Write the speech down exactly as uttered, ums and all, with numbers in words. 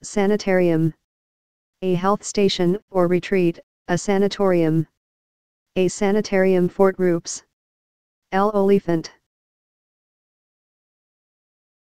Sanitarium. A health station or retreat, a sanatorium. A sanitarium for groups. L. Oliphant.